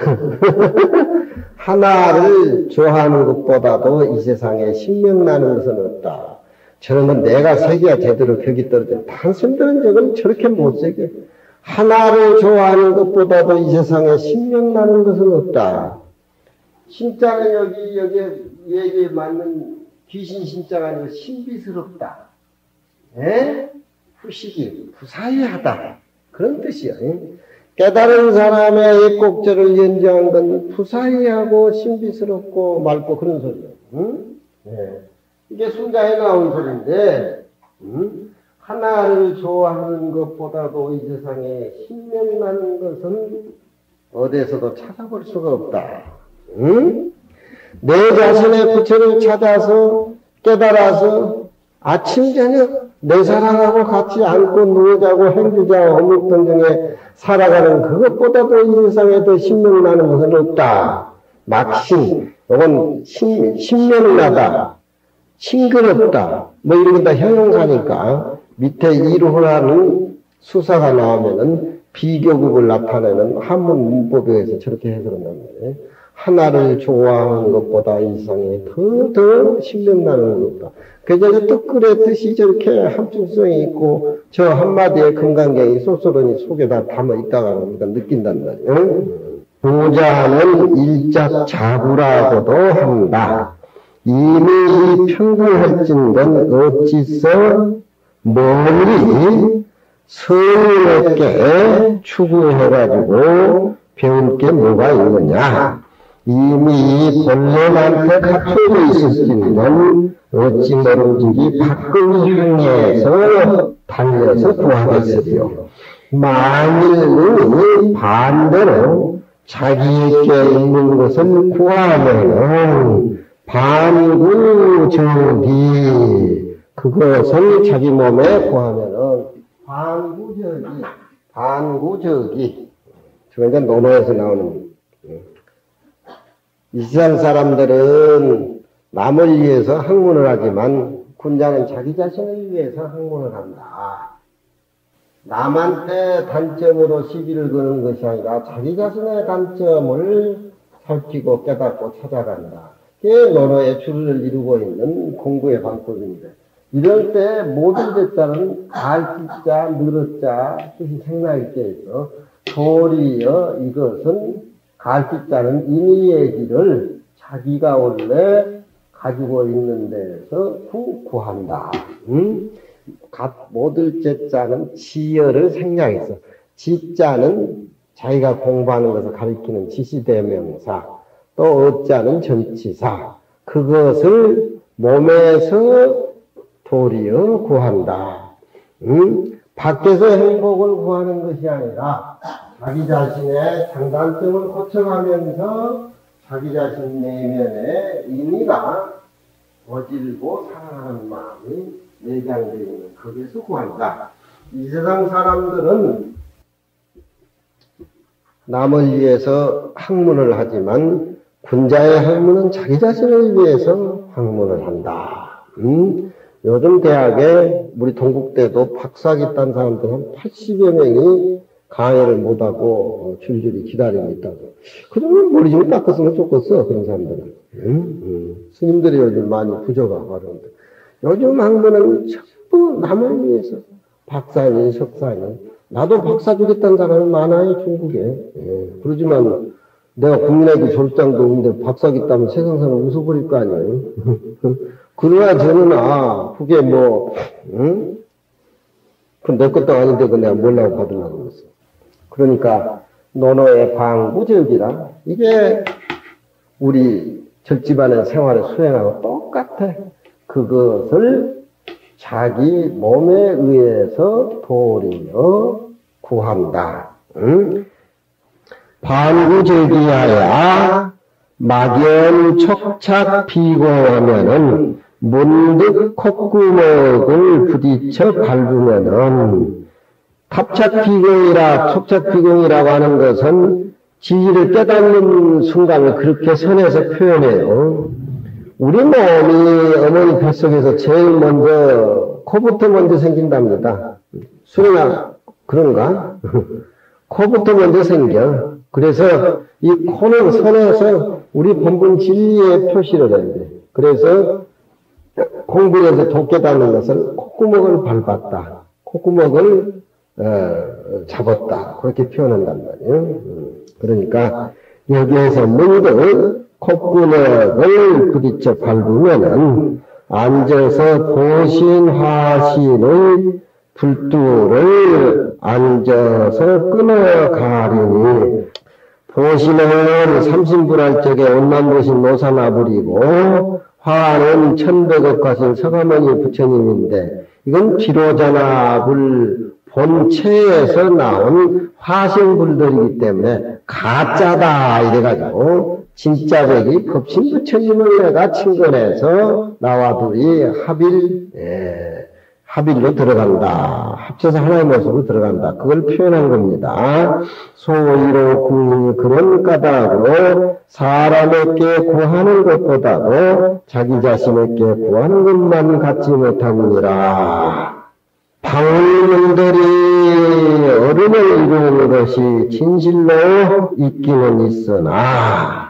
하나를 좋아하는 것보다도 이 세상에 신명나는 것은 없다. 저런 건 내가 새겨야 제대로 벽이 떨어져. 단순들은 저건 저렇게 못 새겨. 하나를 좋아하는 것보다도 이 세상에 신명나는 것은 없다. 신자는 여기에 맞는 귀신 신자가 아니고 신비스럽다. 에? 후식이, 부사의하다. 그런 뜻이야. 깨달은 사람의 꼭절을 연주한 건 푸사이하고 신비스럽고 맑고 그런 소리예요. 응? 네. 이게 순자에 나온 소리인데 하나를 좋아하는 것보다도 이 세상에 신명나는 것은 어디에서도 찾아볼 수가 없다. 응? 내 자신의 부처를 찾아서 깨달아서 아침 저녁 내 사랑하고 같이 앉고 누워자고 행주자 어묵던 중에 살아가는 그것보다도 이 세상에 더 신명나는 것은 없다. 막신, 이건 신명나다, 싱그럽다, 뭐 이런 건 다 형용사니까 밑에 이루라는 수사가 나오면은 비교급을 나타내는 한문 문법에 의해서 저렇게 해석을 합니다. 하나를 좋아하는 것보다 이 세상에 더 신명나는 것 없다. 그저 뜻글의 뜻이 저렇게 함축성이 있고 저 한마디에 금강경이 쏘쏘르니 속에다 담아 있다가 우리가 느낀단 말이에요. 보자는 일작 자부라고도 한다. 이미 이 평등할진건 어찌서 멀리 성의롭게 추구해가지고 배울 게 뭐가 있느냐. 이미 본래한테 갖춰져 있었지만 어찌 모르지 밖을 향해서 달려서 구하겠으리요. 만일 반대로 자기에게 있는 것을 구하면은 반구적이 그것을 자기 몸에 구하면은 반구적이 저건 이제 논어에서 나오는 이 세상 사람들은 남을 위해서 학문을 하지만 군자는 자기 자신을 위해서 학문을 한다. 남한테 단점으로 시비를 거는 것이 아니라 자기 자신의 단점을 살피고 깨닫고 찾아간다. 그게 논어의 줄을 이루고 있는 공부의 방법입니다. 이럴 때 모든 제자는 갈기자, 늘어자 뜻이 생략이 되어 있어. 도리어 이것은 갈기자는 인의의 길을 자기가 원래 가지고 있는 데에서 구한다. 모들 제자는 지어를 생략했어. 지자는 자기가 공부하는 것을 가리키는 지시대명사, 또 어자는 전치사. 그것을 몸에서 도리어 구한다. 밖에서 행복을 구하는 것이 아니라 자기 자신의 장단점을 고쳐가면서 자기 자신 내면의 인의가 어질고 사랑하는 마음이 내장되어 있는 거기에서 구한다. 이 세상 사람들은 남을 위해서 학문을 하지만 군자의 학문은 자기 자신을 위해서 학문을 한다. 요즘 대학에 우리 동국대도 박사학위 딴 사람들 한 80여 명이 강의를 못하고 줄줄이 기다리고 있다고. 그러면 머리 좀 닦았으면 좋겠어, 그런 사람들은. 스님들이 요즘 많이 부족하고 그러는데. 요즘 학문은 전부 남을 위해서. 박사니, 석사니. 나도 박사 주겠다는 사람이 많아요, 중국에. 그러지만 내가 국민학교 졸업장도 없는데 박사기 따면 세상 사람 웃어버릴 거 아니에요. 그러나 저는, 그게 그건 내 것도 아닌데, 그 내가 뭐라고 받으려고 그랬어. 그러니까, 노노의 방부적이라, 이게 우리 절집안의 생활을 수행하고 똑같아. 그것을 자기 몸에 의해서 도리어 구한다. 반구적이하야 막연 척착 비고하면은 문득 콧구멍을 부딪혀 밟으면은 탑착비공이라 촉착비공이라고 하는 것은 지지를 깨닫는 순간을 그렇게 선해서 표현해요. 우리 몸이 어머니 뱃속에서 제일 먼저 코부터 먼저 생긴답니다. 수리나 그런가? 코부터 먼저 생겨. 그래서 이 코는 선해서 우리 본분 진리의 표시를 해야 돼. 그래서 공부를 해서 돕게 닿는 것은 콧구멍을 밟았다. 콧구멍을 잡았다. 그렇게 표현한단 말이에요. 그러니까 여기에서 문득 콧구멍을 부딪혀 밟으면은 앉아서 보신화신의 불두를 앉아서 끊어가리니 보신은 삼신불활적에 온난보신 노사나불이고 화는 천백억화신 서가모니 부처님인데 이건 비로자나불 본체에서 나온 화신불들이기 때문에 가짜다 이래가지고 진짜 백이 법신 부처님을 내가 친근해서 나와 둘이 합일로 들어간다. 합쳐서 하나의 모습으로 들어간다. 그걸 표현한 겁니다. 소위로 구인 그런 까닭으로 사람에게 구하는 것보다도 자기 자신에게 구하는 것만 갖지 못하느니라. 방울문들이 어른을 이루는 것이 진실로 있기는 있으나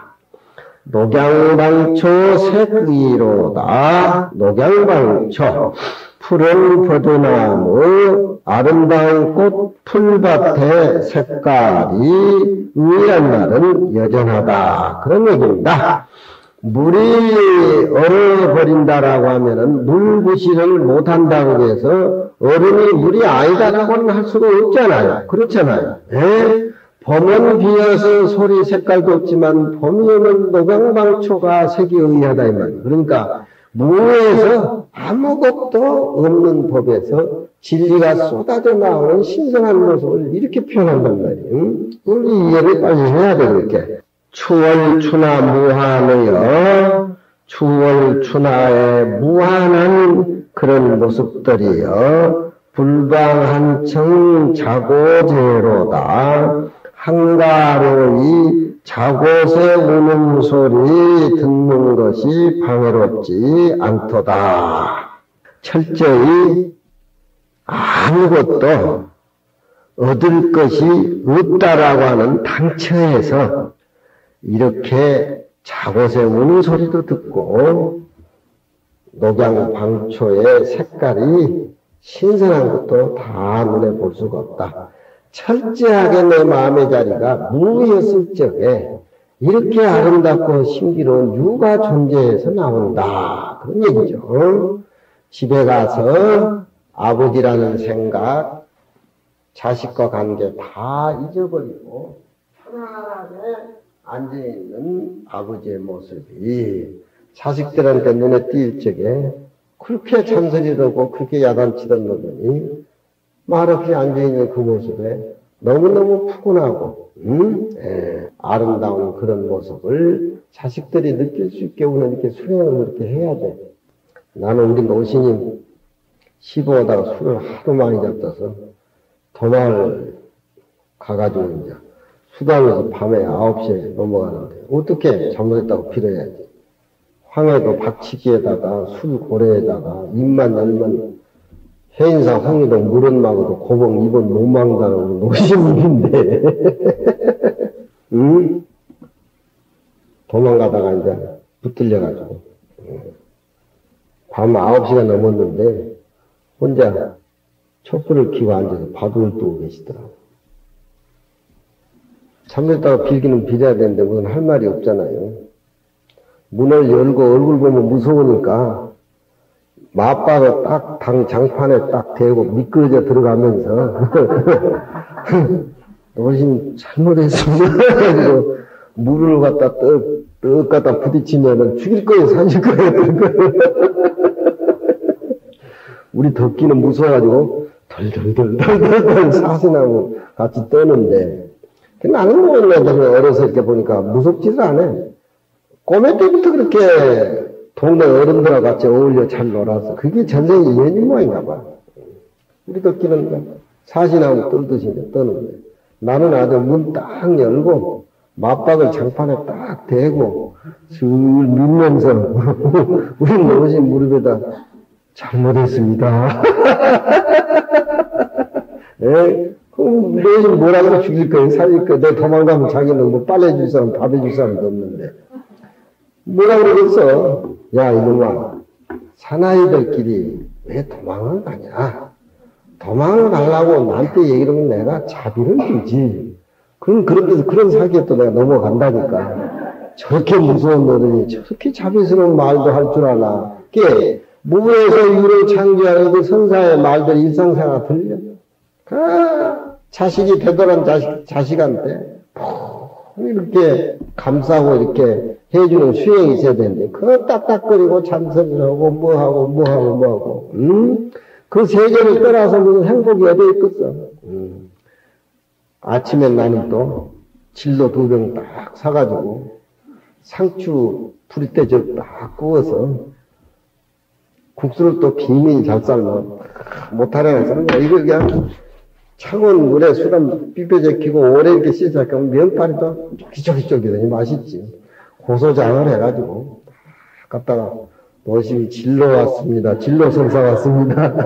녹양방초 색위로다. 녹양방초 푸른 버드나무 아름다운 꽃 풀밭의 색깔이 위란 말은 여전하다. 그런 얘기입니다. 물이 얼어버린다라고 하면은 물구실을 못한다고 해서 얼음이 물이 아니다라고는 할 수가 없잖아요. 그렇잖아요. 봄은 비어서 소리 색깔도 없지만 봄이 오면 녹양방초가 색이 의하다 이 말이에요. 그러니까 무에서 아무것도 없는 법에서 진리가 쏟아져 나오는 신선한 모습을 이렇게 표현한단 말이에요. 우리 이해를 빨리 해야 돼 그렇게. 추월추나 무한의여 추월추나의 무한한 그런 모습들이여 불방한청 자고제로다. 한가로이 자곳에 우는 소리 듣는 것이 방해롭지 않도다. 철저히 아무것도 얻을 것이 없다라고 하는 당처에서 이렇게 자곳에 우는 소리도 듣고 녹양방초의 색깔이 신선한 것도 다 눈에 볼 수가 없다. 철저하게 내 마음의 자리가 무였을 적에 이렇게 아름답고 신비로운 유가 존재해서 나온다. 그런 얘기죠. 집에 가서 아버지라는 생각, 자식과 관계 다 잊어버리고 편안하게 앉아있는 아버지의 모습이 자식들한테 눈에 띄일 적에 그렇게 잔소리하고 그렇게 야단치던 놈이 말없이 앉아있는 그 모습에 너무너무 푸근하고 아름다운 그런 모습을 자식들이 느낄 수 있게 우리는 이렇게 수행을 그렇게 해야 돼. 나는 우리 노신님 시보하다가 술을 하도 많이 잡숴서 도마을 가가지고 이제 수당에서 밤에 9시에 넘어가는데 어떻게 잘못했다고 빌어야지. 황해도 박치기에다가 술 고래에다가 입만 열면 해인사 홍의도 물은마고도 고봉 입은 못망당하고 노신님인데 응? 도망가다가 이제 붙들려가지고 밤 9시가 넘었는데 혼자 촛불을 켜고 앉아서 바둑을 두고 계시더라고. 잠들다가 빌기는 빌어야 되는데 무슨 할 말이 없잖아요. 문을 열고 얼굴 보면 무서우니까 맞박을 딱 장판에 딱 대고 미끄러져 들어가면서 노신 잘못했습니다. 그래서 물을 갖다 떡 갖다 부딪히면은 죽일 거예요, 사실 거예요. 우리 덕기는 무서워가지고 덜덜덜덜덜 사슴하고 같이 떠는데 나는 뭐 어려서 이렇게 보니까 무섭지도 않아. 꼬매 때부터 그렇게 동네 어른들하고 같이 어울려 잘 놀아서 그게 전생의 인연이 모양인가 봐. 우리 덕기는 사신하고 떨듯이 이제 떠는데 나는 아주 문 딱 열고 맞박을 장판에 딱 대고 술 밀면서 우리 노신 무릎에다 잘못했습니다. 예? 그럼 노신 뭐라고 죽일 거예요? 살릴 거예요? 내 도망가면 자기는 뭐 빨래줄 사람, 밥해줄 사람도 없는데. 뭐라 그러겠어? 야, 이놈아. 사나이들끼리 왜 도망을 가냐? 도망을 가려고 나한테 얘기를 하면 내가 자비를 주지. 그런 사기에 또 내가 넘어간다니까. 저렇게 무서운 어른이 저렇게 자비스러운 말도 할 줄 아나. 그게 무에서 유를 창조하는 그 선사의 말들 일상생활 들려. 자식이 되돌아온 자식한테 이렇게 감싸고 이렇게 해주는 수행이 있어야 되는데, 그거 딱딱거리고 잔소리를 하고, 뭐하고. 그 세계를 떠나서 무슨 행복이 어디 있겠어. 아침에 나는 또 진로 2병 딱 사가지고, 상추 부리대젓 딱 구워서, 국수를 또 비밀히 잘 삶아. 못하려는 사람, 이거 그냥 차가운 물에 수람 삐벼제키고 오래 이렇게 씻어서 면발이 또 쫄깃쫄깃하니 맛있지. 고소장을 해가지고 갖다가 노심이 진로 왔습니다. 진로 선사 왔습니다.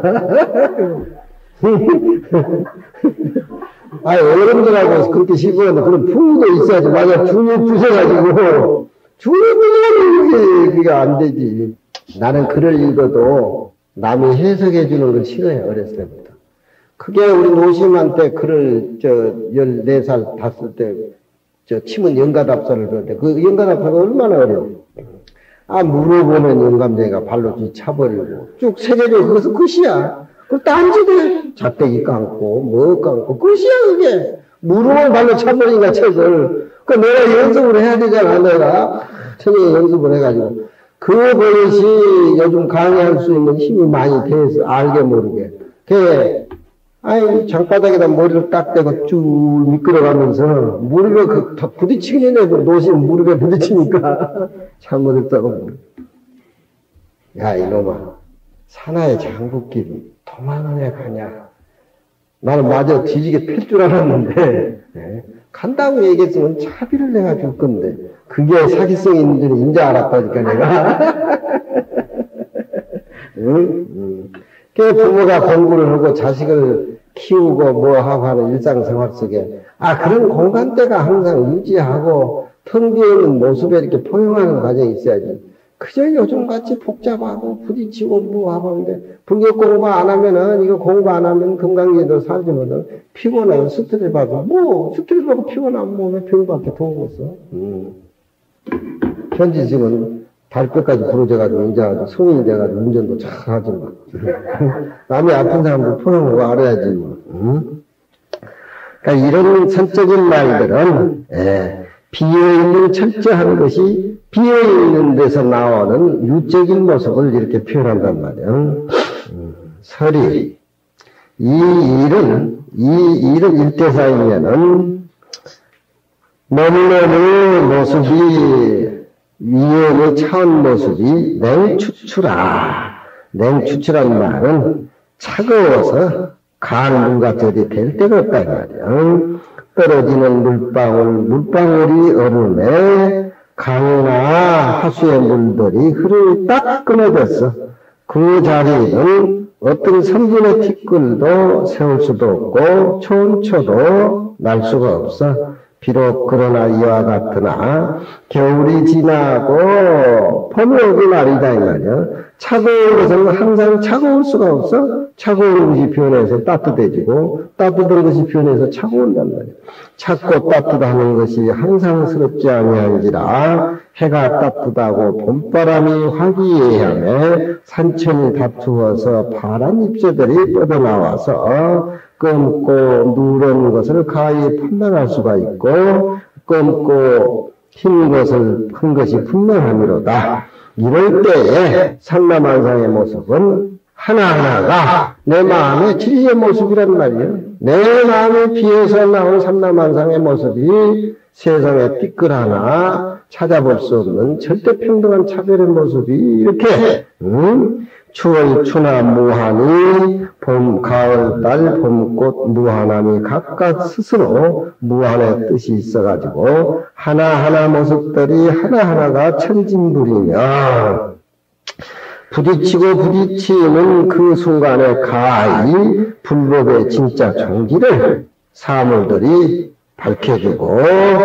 아니 어른들하고 그렇게 시부하는데 그런 풍도 있어야지. 만약 중에 부셔가지고 중에 그게 안 되지. 나는 글을 읽어도 남이 해석해 주는 걸 싫어해. 어렸을 때부터. 그게 우리 노심한테 글을 14살 탔을 때 침은 영가답사를 배웠는데 그 영가답사가 얼마나 어려워. 물어보면 영감쟁이가 발로 뒤차버리고 쭉 세계적으로 그것은 끝이야. 그 딴짓에 잣대기 감고 뭐 감고 끝이야 그게. 물어보면 발로 차버리니까 책을. 그 내가 연습을 해야 되잖아. 내가 천천히 연습을 해가지고 그 버릇이 요즘 강의할 수 있는 힘이 많이 돼서 알게 모르게. 장바닥에다 머리를 딱 대고 쭉 미끄러가면서 무릎에 부딪히긴 했는데 노신 무릎에 부딪히니까 잘못했다고. 야, 이놈아. 사나의 장부끼리 도망을 해 가냐. 나는 마저 뒤지게 팰 줄 알았는데, 간다고 얘기했으면 차비를 내가 줄 건데, 그게 사기성이 있는 줄은 이제 알았다니까, 내가. 그 부모가 공부를 하고 자식을 키우고 뭐 하고 하는 일상생활 속에 그런 공간대가 항상 유지하고 텅 비어있는 모습에 이렇게 포용하는 과정이 있어야지. 그저 요즘같이 복잡하고 부딪히고 뭐 하고 하는데 불교 공부 안 하면은 이거 공부 안 하면 금강제도 살지거든. 피곤해요. 스트레스 받고 스트레스 받고 피곤하면 몸에 병밖에 도움 없어. 현지 지금 발뼈까지 부러져가지고, 이제 성인이 돼가지고, 운전도 잘 하지 마. 남이 아픈 사람들 푸는 거 알아야지, 뭐. 그러니까 이런 선적인 말들은, 비어있는 철저한 것이 비어있는 데서 나오는 유적인 모습을 이렇게 표현한단 말이에요. 설이. 이 일은 일대사이면은 너무너무 모습이, 위험이 차온 모습이 냉추추라. 냉추추란 말은 차가워서 간물같이 어디 될 데가 없다, 이 말이야. 떨어지는 물방울이 얼음에 강이나 하수의 물들이 흐르 딱 끊어졌어. 그 자리는 어떤 선진의 티끌도 세울 수도 없고, 촌초도 날 수가 없어. 비록 그러나 이와 같으나 겨울이 지나고 봄이 오고 말이다 이 말이야. 차가운 것은 항상 차가울 수가 없어. 차가운 것이 변해서 따뜻해지고 따뜻한 것이 변해서 차가운단 말이야. 찼고 따뜻하는 것이 항상스럽지 아니한지라 해가 따뜻하고 봄바람이 화기애애하며 산천이 다투어서 파란 잎새들이 뻗어나와서 검고 누런 것을 가히 판단할 수가 있고 검고 흰 것이 분명하미로다. 이럴 때에 산나만상의 모습은 하나하나가 내 마음의 진리의 모습이란 말이에요. 내 마음에 비해서 나온 산나만상의 모습이 세상에 띠끌 하나 찾아볼 수 없는 절대 평등한 차별의 모습이 이렇게 추월 추나 무한이 봄, 가을, 딸, 봄꽃, 무한함이 각각 스스로 무한의 뜻이 있어가지고 하나하나 모습들이 하나하나가 천진불이며 부딪히고 부딪히는 그 순간에 가히 불법의 진짜 종기를 사물들이 밝혀주고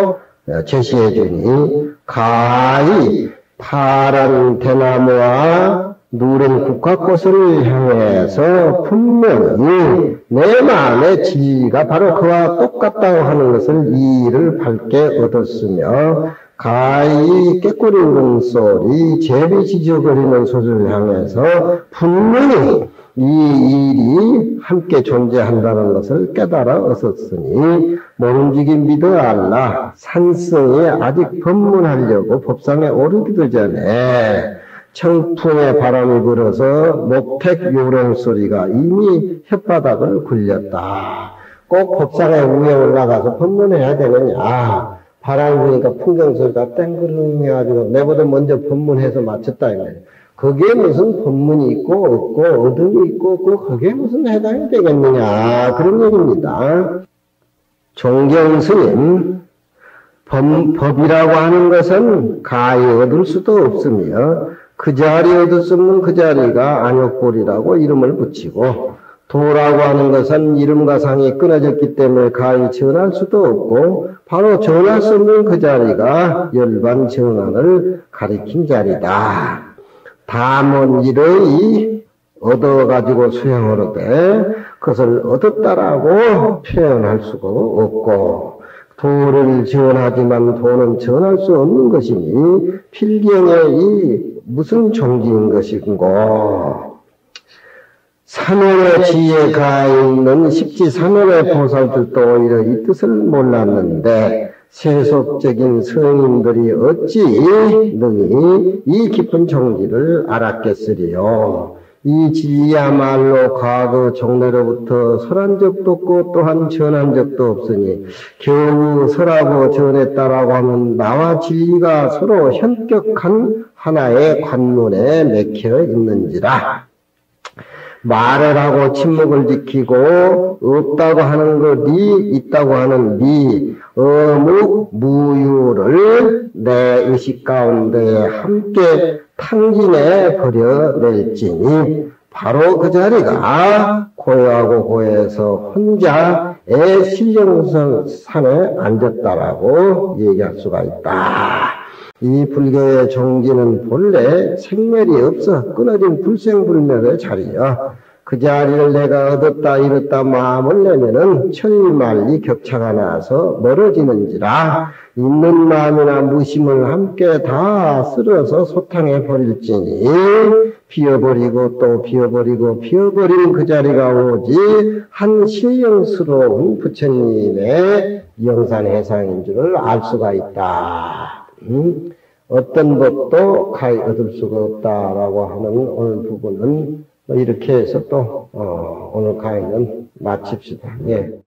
제시해주니 가히 파란 대나무와 누른 국화꽃을 향해서 분명히 내 마음의 진리가 바로 그와 똑같다고 하는 것을 이를 밝게 얻었으며 가히 깨꼬리 울음소리 제비 지저거리는 소리를 향해서 분명히 이 일이 함께 존재한다는 것을 깨달아 얻었으니 모름지기 믿어 알라. 산성이 아직 법문하려고 법상에 오르기도 전에 청풍의 바람이 불어서 목택 요령 소리가 이미 혓바닥을 굴렸다. 꼭 법상에 위에 올라가서 법문해야 되느냐. 바람 부니까 풍경 소리가 땡그름해가지고 내보다 먼저 법문해서 마쳤다. 거기에 무슨 법문이 있고 없고 어둠이 있고 없고 거기에 무슨 해당이 되겠느냐. 그런 얘기입니다. 종경스님 법이라고 하는 것은 가히 얻을 수도 없으며 그 자리에 얻을 수 없는 그 자리가 안욕불이라고 이름을 붙이고 도라고 하는 것은 이름과 상이 끊어졌기 때문에 가히 전할 수도 없고 바로 전할 수 없는 그 자리가 열반 정안을 가리킨 자리다. 다문일의 얻어가지고 수행하려되 그것을 얻었다라고 표현할 수가 없고 도를 지원하지만 도는 전할 수 없는 것이니 필경의 이 무슨 종지인 것인고 삼월의 지혜가 있는 십지삼월의 보살들도 오히려 이 뜻을 몰랐는데 세속적인 성인들이 어찌 능히 이 깊은 종지를 알았겠으리요. 이 진리야말로 과거 종래로부터 설한 적도 없고 또한 전한 적도 없으니 겨우 설하고 전했다라고 하면 나와 진리가 서로 현격한 하나의 관문에 맥혀 있는지라. 말을 하고 침묵을 지키고 없다고 하는 것이 있다고 하는 미 어묵 무유를 내 의식 가운데 함께 탕진해 버려낼지니 바로 그 자리가 고요하고 고요해서 혼자 애실령선 산에 앉았다라고 얘기할 수가 있다. 이 불교의 종기는 본래 생멸이 없어 끊어진 불생불멸의 자리야. 그 자리를 내가 얻었다 잃었다 마음을 내면은 천리말리 격차가 나서 멀어지는지라 있는 마음이나 무심을 함께 다 쓸어서 소탕해 버릴지니 비어버리고 또 비어버리고 비어버린 그 자리가 오지 한 신령스러운 부처님의 영산해상인 줄을 알 수가 있다. 어떤 법도 가히 얻을 수가 없다라고 하는 오늘 부분은 이렇게 해서 또 오늘 강의는 마칩시다. 예.